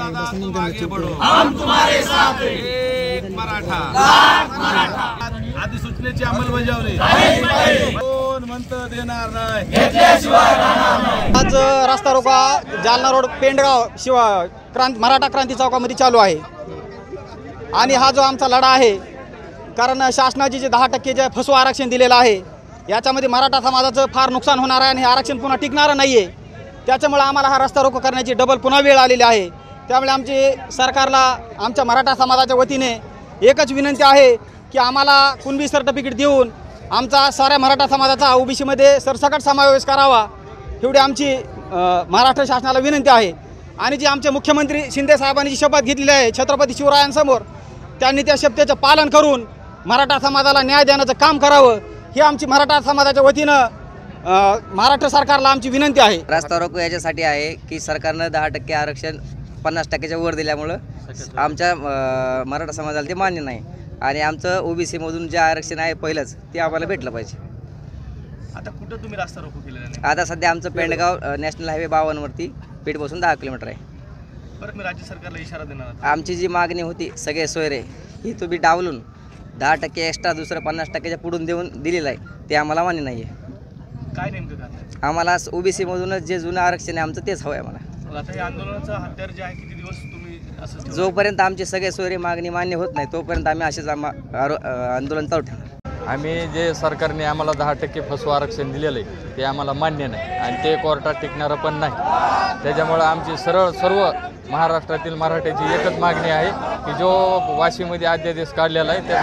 तुम आगे बढ़ो, हम तुम्हारे साथ हैं। एक मराठा, लाख मराठा। अधिसूचनेची अंमलबजावणी कोण म्हणतं देणार नाही, आज रस्ता रोका जालना रोड पेंडगाव मराठा क्रांती चौकामध्ये चालू आहे आणि हा जो आमचा लढा आहे, कारण शासनाचे जे 10% जे फसवं आरक्षण दिलेलं आहे याच्यामध्ये मराठा समाजाचं फार नुकसान होणार आहे आणि हे आरक्षण पुन्हा टिकणारं नाही आहे। त्याच्यामुळे आम्हाला हा रस्ता रोको करण्याची डबल पुन्हा वेळ आलेली आहे। त्यामुळे आमची सरकारला आमच्या मराठा समाजाच्या वतीने एकच विनंती आहे की आम्हाला कुणबी सर्टिफिकेट देऊन आमचा साऱ्या मराठा समाजाचा ओबीसीमध्ये सरसकट समावेश करावा, एवढी आमची महाराष्ट्र शासनाला विनंती आहे। आणि जी आमचे मुख्यमंत्री शिंदे साहेबांनी जी शपथ घेतलेली आहे छत्रपती शिवरायांसमोर, त्यांनी त्या शपथेचं पालन करून मराठा समाजाला न्याय देण्याचं काम करावं, ही आमची मराठा समाजाच्या वतीनं महाराष्ट्र सरकारला आमची विनंती आहे। रस्ता रोको याच्यासाठी आहे की सरकारनं 10% आरक्षण 50%च्या वर दिल्यामुळं आमच्या मराठा समाजाला ते मान्य नाही आणि आमचं ओबीसीमधून जे आरक्षण आहे पहिलंच ते आम्हाला भेटलं पाहिजे। आता कुठं तुम्ही रस्ता रोको केलेला नाही? आता सध्या आमचं पेंडगाव नॅशनल हायवे 52 वरती पेठपासून 10 किलोमीटर आहे। बरं, मी राज्य सरकारला इशारा देणार। आमची जी मागणी होती सगळे सोयरे ही तुम्ही डावलून 10% एक्स्ट्रा दुसरं 50%च्या पुढून दिलेलं आहे, ते आम्हाला मान्य नाही आहे। काय नेमकं काय आम्हाला ओबीसीमधूनच जे जुनं आरक्षण आहे आमचं तेच हवं आहे आम्हाला। आता हे आंदोलनाचा हत्यार जे आहे किती दिवस तुम्ही असं जोपर्यंत आमचे सगळे सोयरे मागणी मान्य होत नाही तोपर्यंत आम्ही असेच आंदोलन चालू ठेवणार। आम्ही जे सरकारने आम्हाला 10% फसवं आरक्षण दिलेलं आहे ते आम्हाला मान्य नाही आणि ते कोर्टात टिकणारं पण नाही। त्याच्यामुळं आमची सर्व महाराष्ट्रातील मराठ्याची एकच मागणी आहे की जो वाशीमध्ये अध्यादेश काढलेला आहे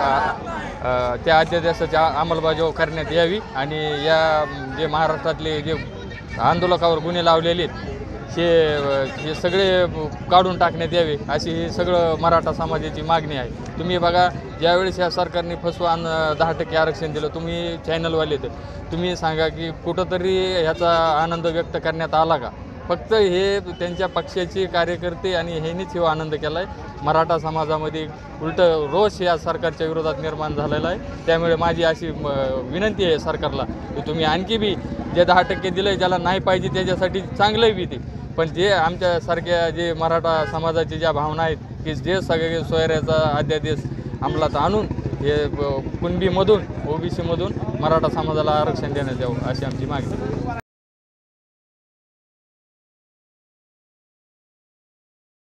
त्या अध्यादेशाची अंमलबजावणी करण्यात यावी आणि या जे महाराष्ट्रातले जे आंदोलकावर गुन्हे लावलेले आहेत हे सगळे काढून टाकण्यात यावे, अशी ही सगळं मराठा समाजाची मागणी आहे। तुम्ही बघा, ज्यावेळेस या सरकारने फसवं 10% आरक्षण दिलं, तुम्ही चॅनलवाले तर तुम्ही सांगा की कुठंतरी ह्याचा आनंद व्यक्त करण्यात आला का? फक्त हे त्यांच्या पक्षाचे कार्यकर्ते आणि ह्यांनीच हे आनंद केला आहे। मराठा समाजामध्ये उलटं रोष या सरकारच्या विरोधात निर्माण झालेला आहे। त्यामुळे माझी अशी विनंती आहे सरकारला की तुम्ही आणखी बी जे 10% दिलं आहे, ज्याला नाही पाहिजे त्याच्यासाठी चांगलं बी ते, पण जे आमच्यासारख्या जे मराठा समाजाची ज्या भावना आहेत की जे सगळे सोयऱ्याचा अध्यादेश अंमलात आणून हे कुणबीमधून ओबीसीमधून मराठा समाजाला आरक्षण देण्यात यावं, अशी आमची मागणी आहे।